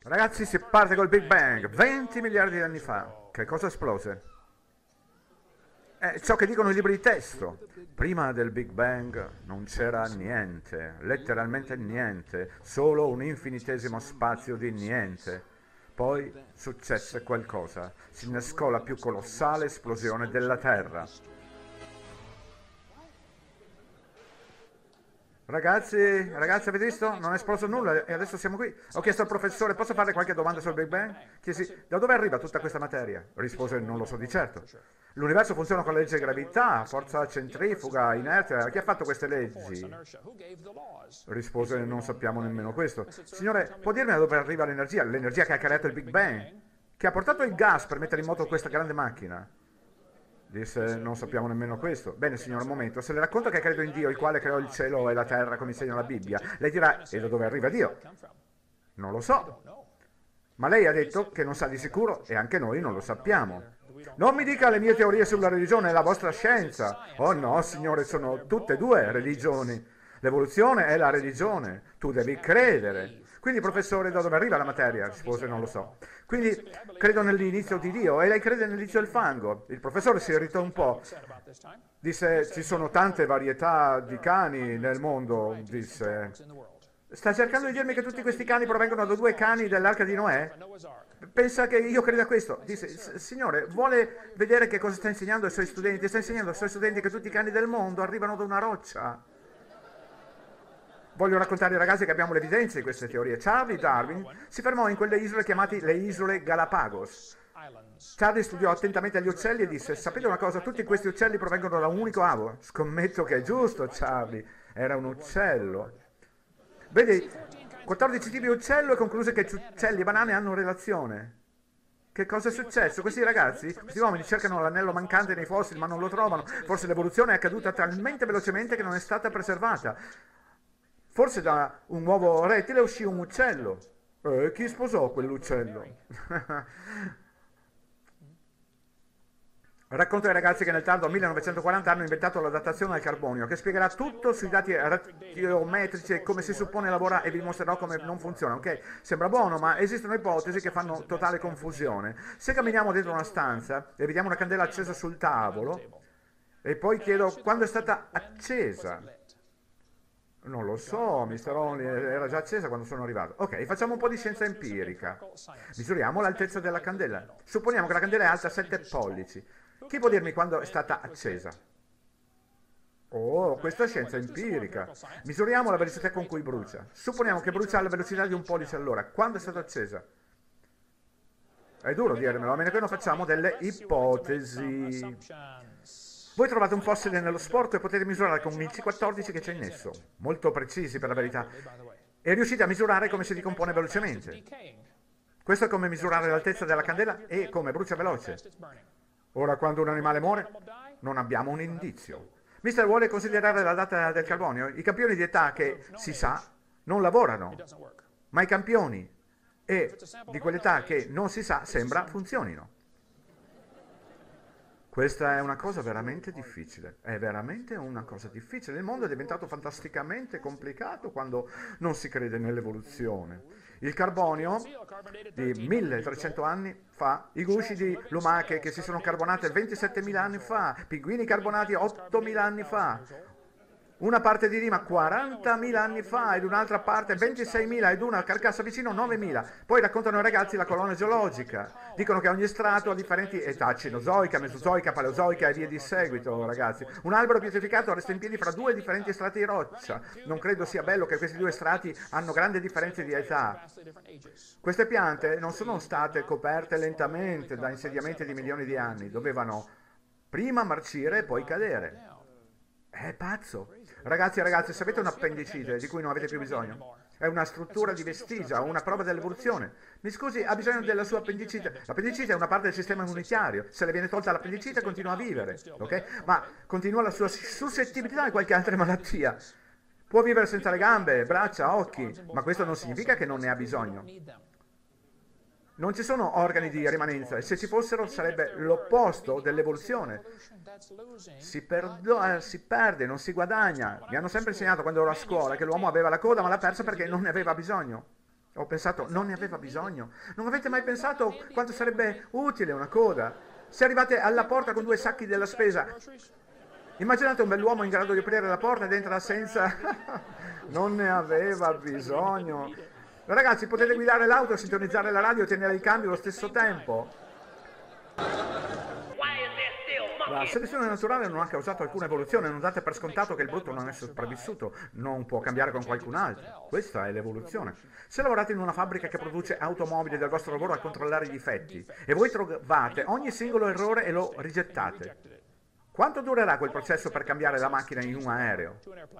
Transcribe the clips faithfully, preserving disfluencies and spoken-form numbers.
Ragazzi, si parte col Big Bang, venti miliardi di anni fa. Che cosa esplose? È ciò che dicono i libri di testo. Prima del Big Bang non c'era niente, letteralmente niente, solo un infinitesimo spazio di niente. Poi successe qualcosa, si innescò la più colossale esplosione della Terra. Ragazzi, ragazzi, avete visto? Non è esploso nulla e adesso siamo qui. Ho chiesto al professore, posso farle qualche domanda sul Big Bang? Chiesi, da dove arriva tutta questa materia? Rispose, non lo so di certo. L'universo funziona con la legge di gravità, forza centrifuga, inerzia. Chi ha fatto queste leggi? Rispose, non sappiamo nemmeno questo. Signore, può dirmi da dove arriva l'energia? L'energia che ha creato il Big Bang? Che ha portato il gas per mettere in moto questa grande macchina? Disse, non sappiamo nemmeno questo. Bene, signor, un momento. Se le racconto che credo in Dio, il quale creò il cielo e la terra, come insegna la Bibbia, lei dirà, e da dove arriva Dio? Non lo so. Ma lei ha detto che non sa di sicuro e anche noi non lo sappiamo. Non mi dica le mie teorie sulla religione, è la vostra scienza. Oh no, signore, sono tutte e due religioni. L'evoluzione è la religione. Tu devi credere. Quindi, professore, da dove arriva la materia? Rispose, non lo so. Quindi, credo nell'inizio di Dio e lei crede nell'inizio del fango. Il professore si irritò un po'. Disse, ci sono tante varietà di cani nel mondo, disse. Sta cercando di dirmi che tutti questi cani provengono da due cani dell'arca di Noè? Pensa che io creda questo? Disse, signore, vuole vedere che cosa sta insegnando ai suoi studenti? Sta insegnando ai suoi studenti che tutti i cani del mondo arrivano da una roccia. Voglio raccontare ai ragazzi che abbiamo l'evidenza di queste teorie. Charlie Darwin si fermò in quelle isole chiamate le isole Galapagos. Charlie studiò attentamente gli uccelli e disse, sapete una cosa, tutti questi uccelli provengono da un unico avo. Scommetto che è giusto, Charlie, era un uccello. Vedi, quattordici tipi di uccello e concluse che uccelli e banane hanno relazione. Che cosa è successo? Questi ragazzi, questi uomini cercano l'anello mancante nei fossili ma non lo trovano. Forse l'evoluzione è accaduta talmente velocemente che non è stata preservata. Forse da un uovo rettile uscì un uccello. E chi sposò quell'uccello? Racconto ai ragazzi che nel tardo millenovecentoquaranta hanno inventato la datazione al carbonio, che spiegherà tutto sui dati radiometrici e come si suppone lavora e vi mostrerò come non funziona. Ok? Sembra buono, ma esistono ipotesi che fanno totale confusione. Se camminiamo dentro una stanza e vediamo una candela accesa sul tavolo, e poi chiedo quando è stata accesa. Non lo so, mister Only, era già accesa quando sono arrivato. Ok, facciamo un po' di scienza empirica. Misuriamo l'altezza della candela. Supponiamo che la candela è alta sette pollici. Chi può dirmi quando è stata accesa? Oh, questa è scienza empirica. Misuriamo la velocità con cui brucia. Supponiamo che brucia alla velocità di un pollice all'ora. Quando è stata accesa? È duro dirmelo, a meno che non facciamo delle ipotesi. Voi trovate un fossile nello sporco e potete misurare con un C quattordici che c'è in esso, molto precisi per la verità, e riuscite a misurare come si decompone velocemente. Questo è come misurare l'altezza della candela e come brucia veloce. Ora, quando un animale muore, non abbiamo un indizio. Mister vuole considerare la data del carbonio? I campioni di età che, si sa, non lavorano, ma i campioni e di quell'età che non si sa sembra funzionino. Questa è una cosa veramente difficile, è veramente una cosa difficile. Il mondo è diventato fantasticamente complicato quando non si crede nell'evoluzione. Il carbonio di milletrecento anni fa, i gusci di lumache che si sono carbonate ventisettemila anni fa, pinguini carbonati ottomila anni fa, una parte di rima quarantamila anni fa ed un'altra parte ventiseimila ed una carcassa vicino novemila. Poi raccontano ai ragazzi la colonna geologica. Dicono che ogni strato ha differenti età, cenozoica, mesozoica, paleozoica e via di seguito, ragazzi. Un albero pietrificato resta in piedi fra due differenti strati di roccia. Non credo sia bello che questi due strati hanno grandi differenze di età. Queste piante non sono state coperte lentamente da insediamenti di milioni di anni. Dovevano prima marcire e poi cadere. È pazzo. Ragazzi e ragazze, sapete un appendicite di cui non avete più bisogno? È una struttura di vestigia, una prova dell'evoluzione. Mi scusi, ha bisogno della sua appendicite. L'appendicite è una parte del sistema immunitario. Se le viene tolta l'appendicite continua a vivere, ok? Ma continua la sua suscettibilità a qualche altra malattia. Può vivere senza le gambe, braccia, occhi, ma questo non significa che non ne ha bisogno. Non ci sono organi di rimanenza e se ci fossero sarebbe l'opposto dell'evoluzione. Si, perdo- si perde, non si guadagna. Mi hanno sempre insegnato quando ero a scuola che l'uomo aveva la coda ma l'ha persa perché non ne aveva bisogno. Ho pensato, non ne aveva bisogno. Non avete mai pensato quanto sarebbe utile una coda? Se arrivate alla porta con due sacchi della spesa, immaginate un bell'uomo in grado di aprire la porta ed entra senza... non ne aveva bisogno. Ragazzi, potete guidare l'auto, sintonizzare la radio e tenere i cambi allo stesso tempo. La selezione naturale non ha causato alcuna evoluzione, non date per scontato che il brutto non è sopravvissuto, non può cambiare con qualcun altro. Questa è l'evoluzione. Se lavorate in una fabbrica che produce automobili del vostro lavoro a controllare i difetti e voi trovate ogni singolo errore e lo rigettate, quanto durerà quel processo per cambiare la macchina in un aereo?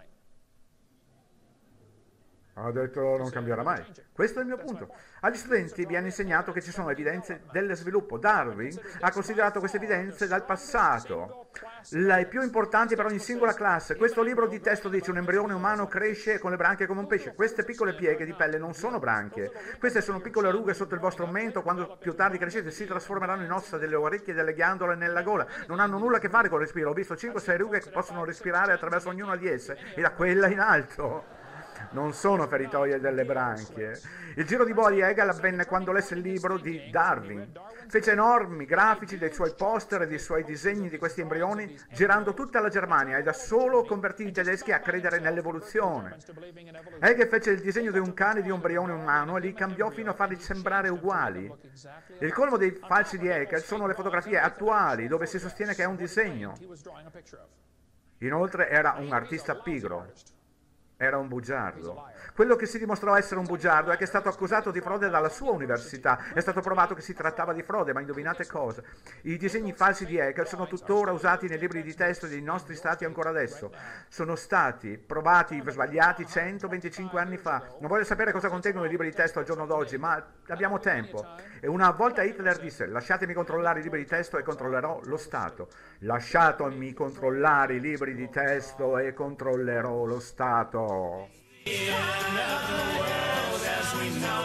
Ha detto non cambierà mai. Questo è il mio punto. Agli studenti viene insegnato che ci sono evidenze dello sviluppo. Darwin ha considerato queste evidenze dal passato, le più importanti per ogni singola classe. Questo libro di testo dice un embrione umano cresce con le branchie come un pesce. Queste piccole pieghe di pelle non sono branchie. Queste sono piccole rughe sotto il vostro mento. Quando più tardi crescete si trasformeranno in ossa delle orecchie e delle ghiandole nella gola. Non hanno nulla a che fare con il respiro. Ho visto cinque sei rughe che possono respirare attraverso ognuna di esse e da quella in alto. Non sono feritoie delle branchie. Il giro di boa di Hegel avvenne quando lesse il libro di Darwin. Fece enormi grafici dei suoi poster e dei suoi disegni di questi embrioni, girando tutta la Germania, e da solo convertì i tedeschi a credere nell'evoluzione. Hegel fece il disegno di un cane di un embrione umano e li cambiò fino a farli sembrare uguali. Il colmo dei falsi di Hegel sono le fotografie attuali, dove si sostiene che è un disegno. Inoltre era un artista pigro. Era un bugiardo. Quello che si dimostrò essere un bugiardo è che è stato accusato di frode dalla sua università. È stato provato che si trattava di frode, ma indovinate cosa? I disegni falsi di Hegel sono tuttora usati nei libri di testo dei nostri stati ancora adesso. Sono stati provati sbagliati centoventicinque anni fa. Non voglio sapere cosa contengono i libri di testo al giorno d'oggi, ma abbiamo tempo. E una volta Hitler disse: lasciatemi controllare i libri di testo e controllerò lo Stato. Lasciatemi controllare i libri di testo e controllerò lo Stato. The end of the world as we know